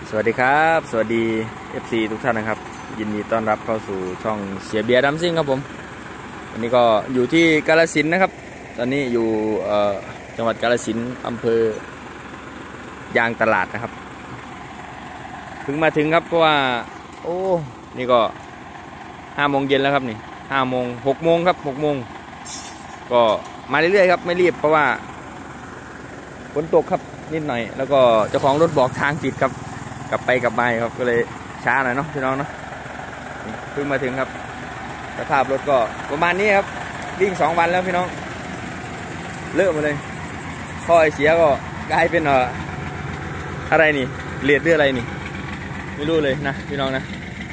สวัสดีครับสวัสดี FC ทุกท่านนะครับยินดีต้อนรับเข้าสู่ช่องเสียเบียร์ดัมซิ่งครับผมวันนี้ก็อยู่ที่กาฬสินธุ์นะครับตอนนี้อยู่จังหวัดกาฬสินธุ์อำเภอยางตลาดนะครับเพิ่งมาถึงครับเพราะว่าโอ้นี่ก็5 โมงเย็นแล้วครับนี่5 โมง6 โมงครับ6 โมงก็มาเรื่อยๆครับไม่รีบเพราะว่าฝนตกครับนิดหน่อยแล้วก็เจ้าของรถบอกทางผิดครับกลับไปกลับมาครับก็เลยช้าหน่อยเนาะพี่น้องเนาะเพิ่งมาถึงครับสภาพรถก็ประมาณนี้ครับวิ่ง2 วันแล้วพี่น้องเลอะมาเลยท่อไอเสียก็กลายเป็นอะไรนี่เลียดหรืออะไรนี่ไม่รู้เลยนะพี่น้องนะ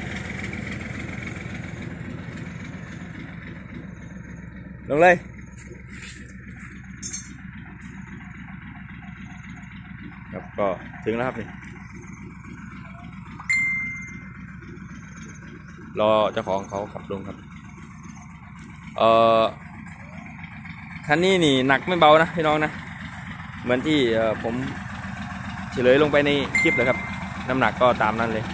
ลงเลยครับก็ถึงแล้วครับนี่รอเจ้าของเขาขับลงครับคันนี้นี่หนักไม่เบานะพี่น้องนะเหมือนที่ผมเฉลยลงไปในคลิปเลยครับน้ำหนักก็ตามนั้นเลย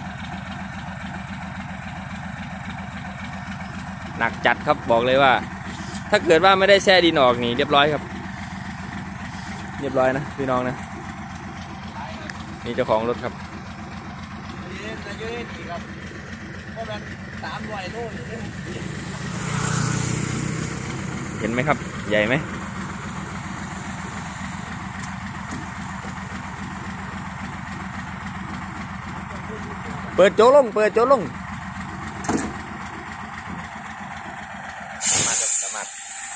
หนักจัดครับบอกเลยว่าถ้าเกิดว่าไม่ได้แช่ดินออกนี่เรียบร้อยครับเรียบร้อยนะพี่น้องนะนี่เจ้าของรถครับเห็นไหมครับใหญ่ไหมเปิดโจลงเปิดโจลงสามารถ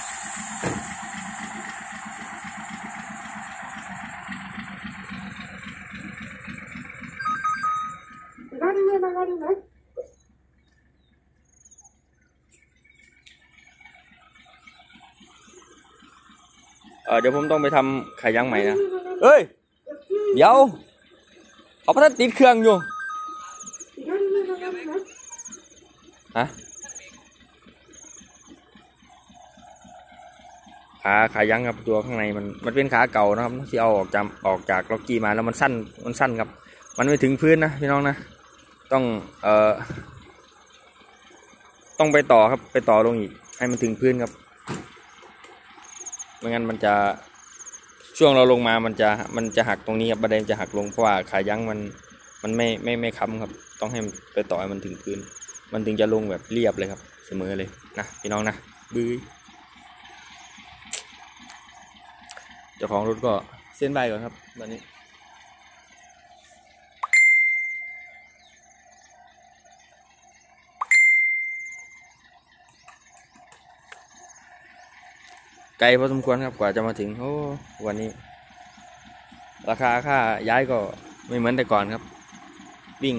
เดี๋ยวผมต้องไปทำไข่ย่างใหม่นะเอ้ยเดี๋ยวเขาพัดติดเครื่องอยู่ฮะขายั้งครับตัวข้างในมันเป็นขาเก่านะครับที่เอาออกจากล็อกกี้มาแล้วมันสั้นครับมันไม่ถึงพื้นนะพี่น้องนะต้องไปต่อครับไปต่อลงอีกให้มันถึงพื้นครับไม่งั้นมันจะช่วงเราลงมามันจะหักตรงนี้ครับบันไดจะหักลงเพราะว่าขายั้งมันไม่ค้ำครับต้องให้ไปต่อให้มันถึงพื้นมันถึงจะลงแบบเรียบเลยครับเสมอเลยนะพี่น้องนะบื้อเจ้าของรถก็เส้นใบก่อนครับตอนนี้ไกลพอสมควรครับกว่าจะมาถึงโอ้วันนี้ราคาค่าย้ายก็ไม่เหมือนแต่ก่อนครับวิ่ง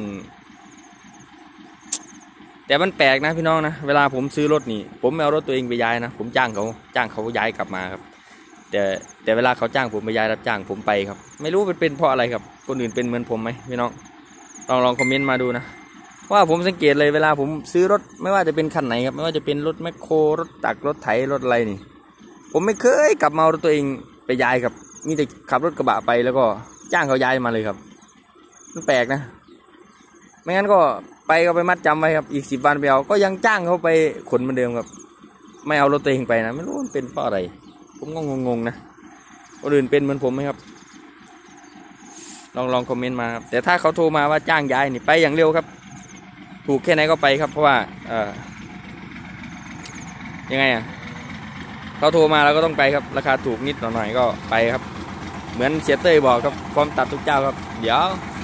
แต่มันแปลกนะพี่น้องนะเวลาผมซื้อรถนี่ผมไม่เอารถตัวเองไปย้ายนะผมจ้างเขาย้ายกลับมาครับแต่เวลาเขาจ้างผมไปย้ายรับจ้างผมไปครับไม่รู้เป็นเพราะอะไรครับคนอื่นเป็นเหมือนผมไหมพี่น้องลองคอมเมนต์มาดูนะว่าผมสังเกตเลยเวลาผมซื้อรถไม่ว่าจะเป็นคันไหนครับไม่ว่าจะเป็นรถแมคโครรถตักรถไถรถอะไรนี่ผมไม่เคยกลับมาเอารถตัวเองไปย้ายครับมีแต่ขับรถกระบะไปแล้วก็จ้างเขาย้ายมาเลยครับมันแปลกนะไม่งั้นก็ไปมัดจำไว้ครับอีก10 วันไปเอาก็ยังจ้างเขาไปขนเหมือนเดิมครับไม่เอารถตัวเองไปนะไม่รู้มันเป็นเพราะอะไรผมก็งงนะคนอื่นเป็นเหมือนผมไหมครับลองคอมเมนต์มาครับแต่ถ้าเขาโทรมาว่าจ้างย้ายนี่ไปอย่างเร็วครับถูกแค่ไหนก็ไปครับเพราะว่ายังไงเขาโทรมาเราก็ต้องไปครับราคาถูกนิดหน่อยก็ไปครับเหมือนเสียเต้ยบอกครับพร้อมตัดทุกเจ้าครับเดี๋ยว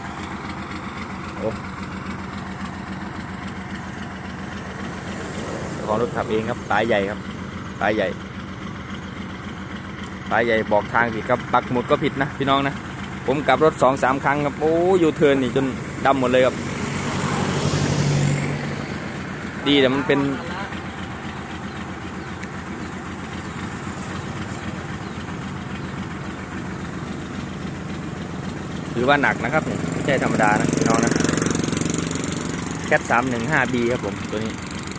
ของรถขับเองครับสายใหญ่ครับสายใหญ่บอกทางผิดครับปักหมุดก็ผิดนะพี่น้องนะผมกลับรถ2-3 ครั้งครับโอ้ยูเทิร์นนี่จนดำหมดเลยครับดีแต่มันเป็นถือว่าหนักนะครับนี่ไม่ใช่ธรรมดานะพี่น้องนะแคท 315B ครับผมตัวนี้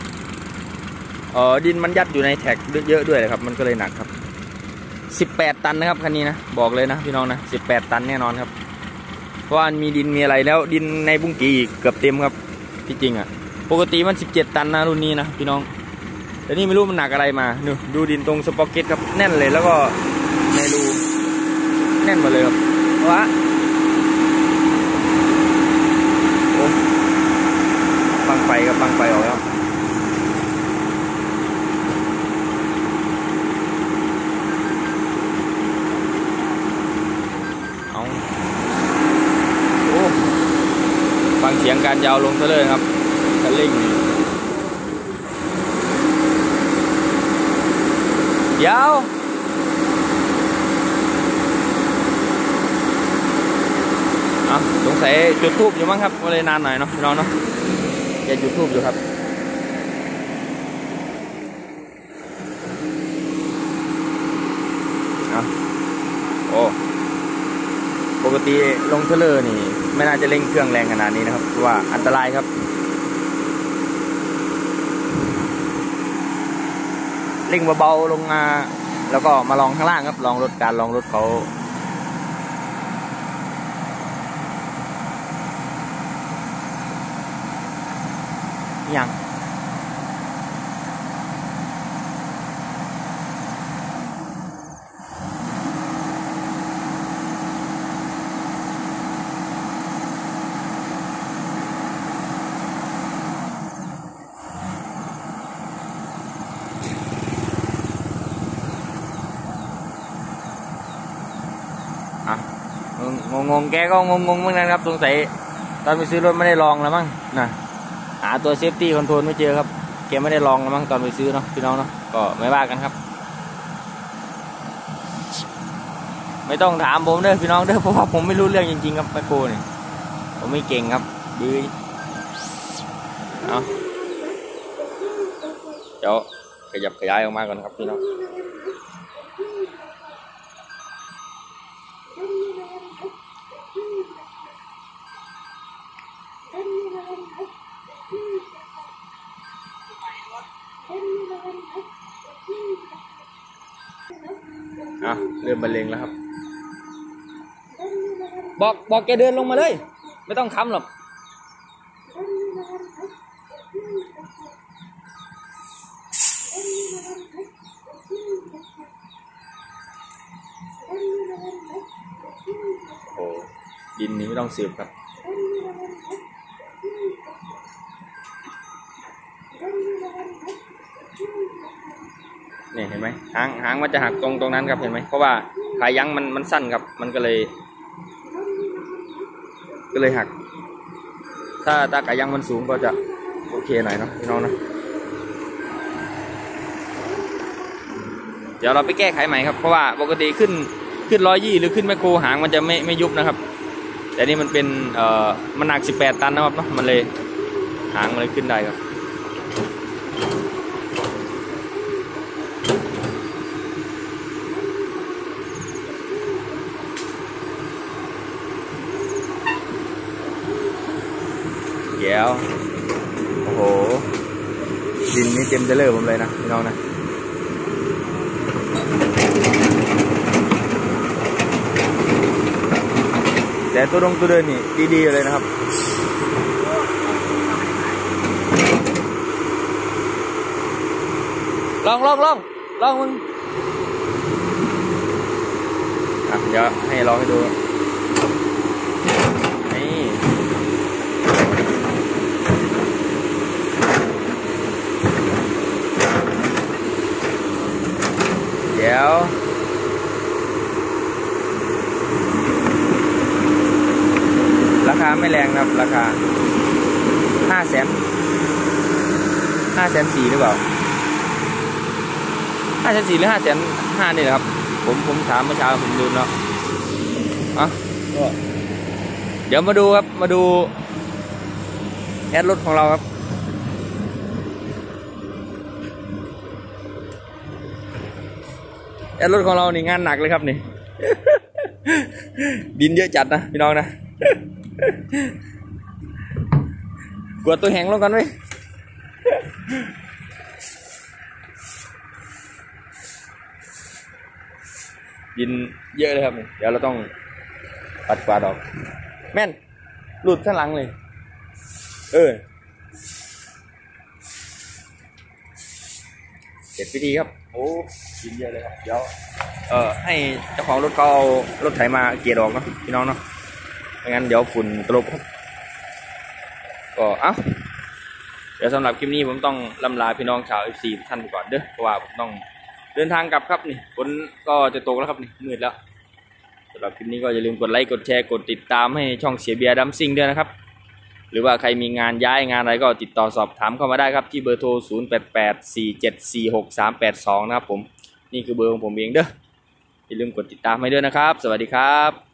ดินมันยัดอยู่ในแท็กเยอะด้วยเลยครับมันก็เลยหนักครับ18 ตันนะครับคันนี้นะบอกเลยนะพี่น้องนะ18 ตันแน่นอนครับเพราะว่ามีดินมีอะไรแล้วดินในบุ้งกีอีกเกือบเต็มครับที่จริงอ่ะปกติมัน17 ตันนะรุ่นนี้นะพี่น้องแต่นี่ไม่รู้มันหนักอะไรมาดูดินตรงสปอกเก็ตครับแน่นเลยแล้วก็ในรูแน่นหมดเลยครับว้าโอ้บังไฟครับบังไฟออกแล้วเอาโอ้ฟังเสียงการยาวลงซะเลยครับคันเร่งยาวสงสัยจุดทูบอยู่มั้งครับก็เลยนานหน่อยเนาะพี่น้องเนาะแกจุดทูบอยู่ครับโอ้ปกติลงเทเลอร์นี่ไม่น่าจะเร่งเครื่องแรงขนาดนี้นะครับเพราะว่าอันตรายครับเร่งเบาๆลงมาแล้วก็มาลองข้างล่างครับลองรถเขายังงงแกก็งงเหมือนกันครับสงสัยตอนไปซื้อรถไม่ได้ลองแล้วมั้งนะหาตัวเซฟตี้คอนโทรลไม่เจอครับแกไม่ได้ลองแล้วมั้งตอนไปซื้อเนาะพี่น้องเนาะก็ไม่ว่ากันครับไม่ต้องถามผมเด้อพี่น้องเด้อเพราะว่าผมไม่รู้เรื่องจริงๆครับแมคโครนี่ผมไม่เก่งครับดื้อเอาเดี๋ยวขยับขยายออกมาก่อนครับพี่น้องเริ่มบรรเลงแล้วครับบอกแกเดินลงมาเลยไม่ต้องค้ำหรอกโอ้ดินนี้ไม่ต้องสืบครับเนี่ยเห็นไหมหางมันจะหักตรงนั้นครับเห็นไหมเพราะว่าขายั้งมันสั้นครับมันก็เลยหักถ้าขายั้งมันสูงก็จะโอเคหน่อยเนาะพี่น้องนะเดี๋ยวเราไปแก้ไขใหม่ครับเพราะว่าปกติขึ้น120หรือขึ้นแมคโครหางมันจะไม่ยุบนะครับแต่นี่มันเป็นมันหนัก18 ตันนะครับเนาะมันเลยหางมันเลยขึ้นได้ครับเดี๋ยวโอ้โหดินนี่เต็มเทเลอร์ผมเลยนะพี่น้องนะแต่ตัวเดินนี่ดีๆเลยนะครับลองมึงเดี๋ยวให้ลองให้ดูนี่เดี๋ยวราคาไม่แรงครับราคา500,000 504,000หรือเปล่า504,000หรือ505,000นี่แหละครับผมถามเมื่อเช้าผมดูเนาะเดี๋ยวมาดูครับมาดูแอดรถของเราครับแอดรถของเรานี่งานหนักเลยครับนี่ ดินเยอะจัดนะพี่น้องนะ กดตัวแห้งลงกันไว้ดินเยอะเลยครับเดี๋ยวเราต้องปัดกวาดออกแม่นหลุดข้างหลังเลยเสร็จพิธีครับโอ้กินเยอะเลยครับเดี๋ยวให้เจ้าของรถเขาเอารถไถมาเกียร์ออกเนาะพี่น้องเนาะไม่งั้นเดี๋ยวฝุ่นตลบครับก็เดี๋ยวสำหรับคลิปนี้ผมต้องล่ำลาพี่น้องชาว FC ท่านไปก่อนเด้อเพราะว่าผมต้องเดินทางกลับครับนี่ฝนก็จะตกแล้วครับนี่มืดแล้วสำหรับคลิปนี้ก็อย่าลืมกดไลค์กดแชร์กดติดตามให้ช่องเสียเบียร์ดัมซิ่งด้วยนะครับหรือว่าใครมีงานย้ายงานอะไรก็ติดต่อสอบถามเข้ามาได้ครับที่เบอร์โทร 0884746382 นะครับผมนี่คือเบอร์ของผมเองเด้ออย่าลืมกดติดตามให้ด้วยนะครับสวัสดีครับ